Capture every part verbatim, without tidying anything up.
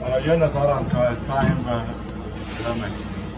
Jön az Aranka Time remek.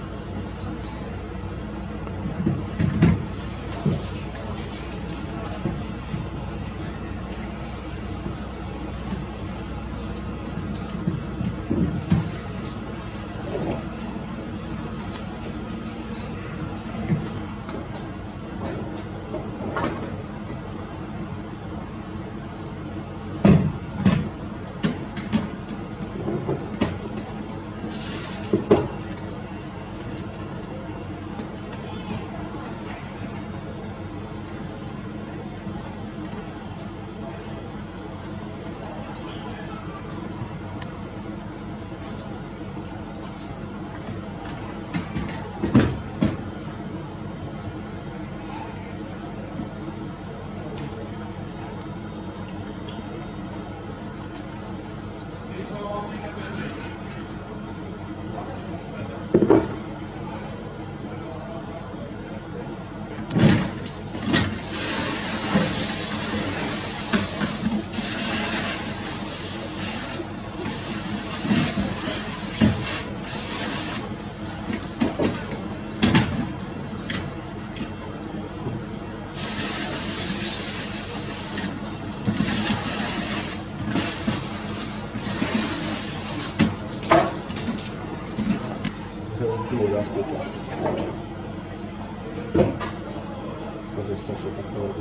Az összeset akarod.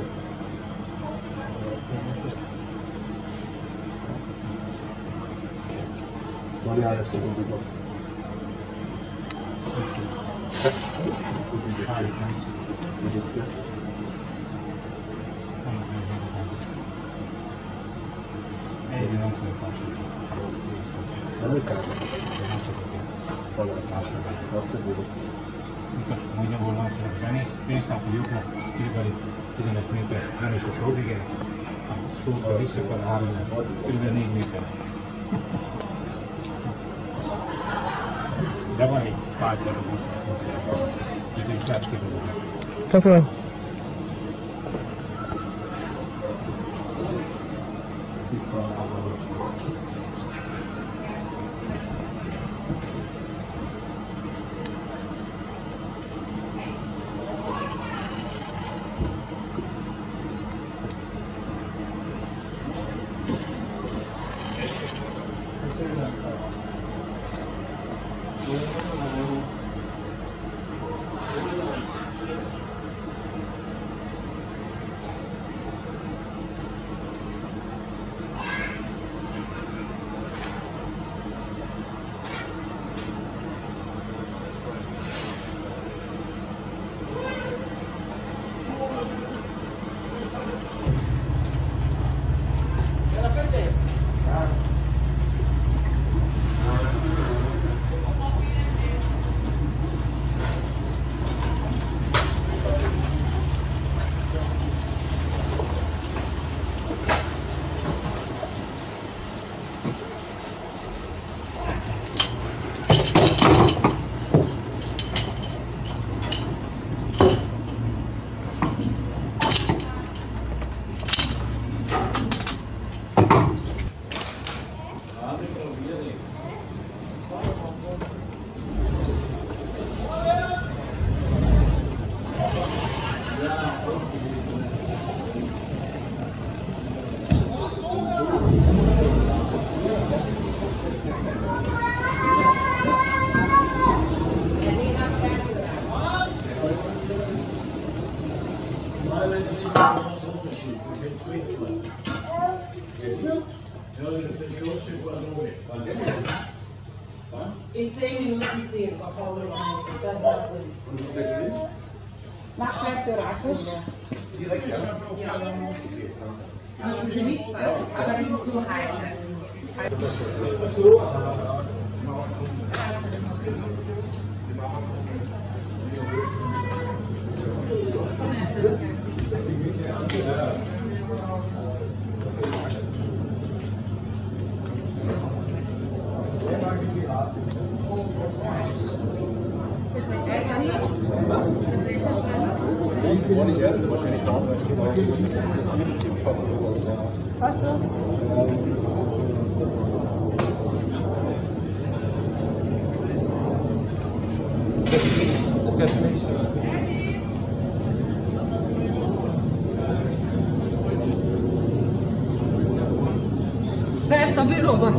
Van jár ezt a gondokat. Egyébként nem szeretném. Nem kell? Nem csak a Valami másnak. Azt szedődök. Mikor mondja volna, hogy bemész, pénztápú lyuknak, körülbelül tizenöt méter, bemész a sóvégére, a sótól visszafele három, körülbelül négy méter. De van egy párter az útnak, úgyhogy így lehet kérdezni. Köszönöm. In zehn Minuten zehn war Paul rein. Das war drin. Nach Restauratus? Direkt, ja? Ja. Müssen Sie mitfahren, aber das ist nur heute. So. Das wollte ich erst wahrscheinlich drauf, weil steht auch das Medizinsverbot. Was so? Berta, Biroba.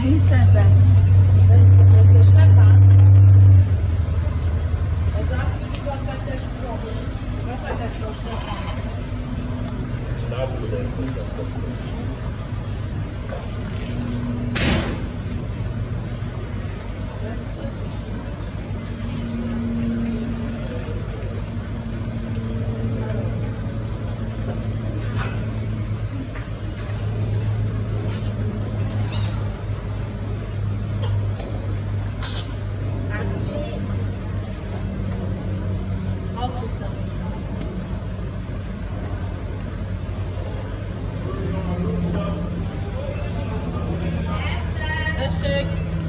Behiszted vesz. Behiszted vesz, és nem bánt. Ez a gazetes pros. Gazetes pros. Dávid, de ezt nem szoktam. Tessék!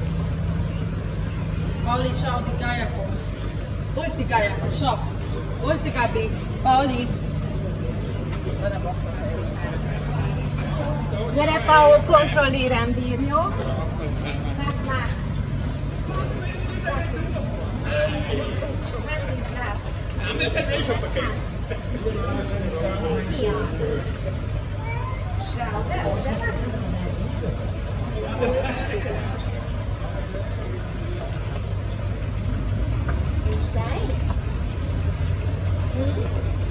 Pauli, schau die Geierkuh. Wo ist die Geierkuh? Schau. Wo ist die Gabi? Pauli. Gyere, Paul, kontrollérem, bír, jó? Hát már. Schau, de oda Nincs tej? Hm?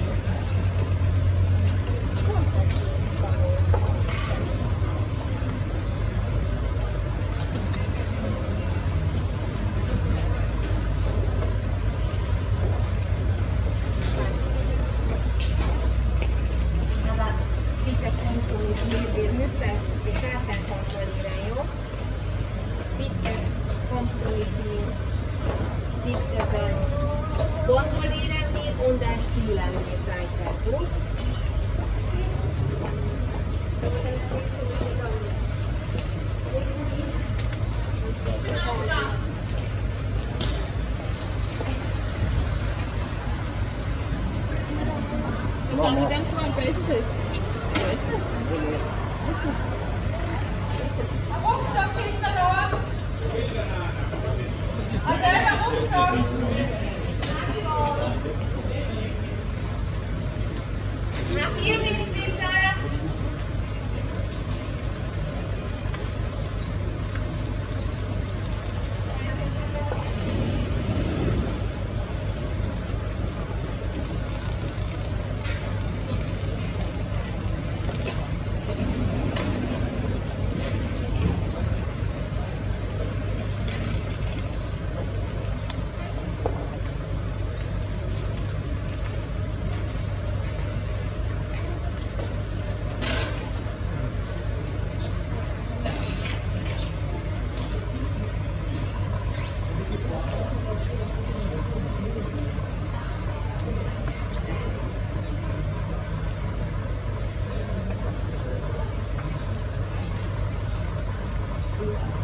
És kártánkontrollíren, jó? Bitte kontrollieren. Bitte sein. Kontrollieren wir und dann spielen wir weiter, gut? Wann die denn mein Bestes? Wo ist das? Wo ist das? Rucksack ist da noch. Adela, Rucksack. Nach hier mit bitte. Thank you.